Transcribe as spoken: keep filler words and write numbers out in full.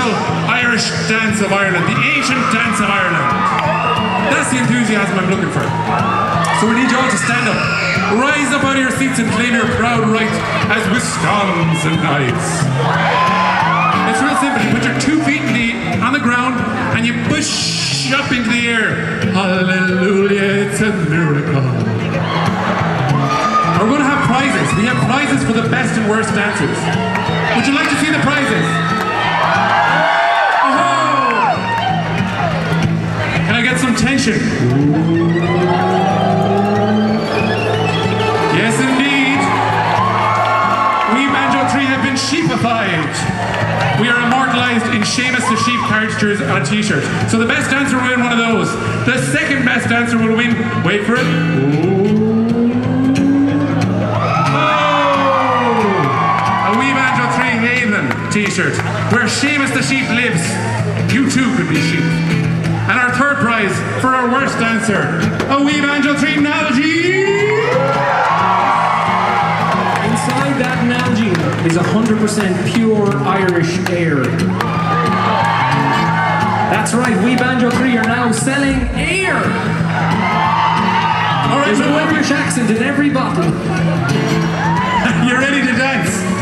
traditional Irish dance of Ireland, the ancient dance of Ireland. That's the enthusiasm I'm looking for. So we need you all to stand up, rise up out of your seats and claim your proud right as Wisconsinites. It's real simple. You put your two feet in the, on the ground and you push up into the air. Hallelujah, it's a miracle. We're going to have prizes. We have prizes for the best and worst dancers. Would you like to see the prizes? Oh! Can I get some tension? Yes, indeed. We Banjo three have been sheepified. We are immortalized in Seamus the Sheep caricatures on t-shirts. So the best dancer will win one of those. The second best dancer will win, wait for it. Ooh. T-shirt where Seamus the Sheep lives. You too could be sheep. And our third prize for our worst dancer, a wee Banjo three Nalgene. Inside that Nalgene is one hundred percent pure Irish air. That's right, we Banjo three are now selling air. All right, there's an Irish accent in every bottle. You're ready to dance?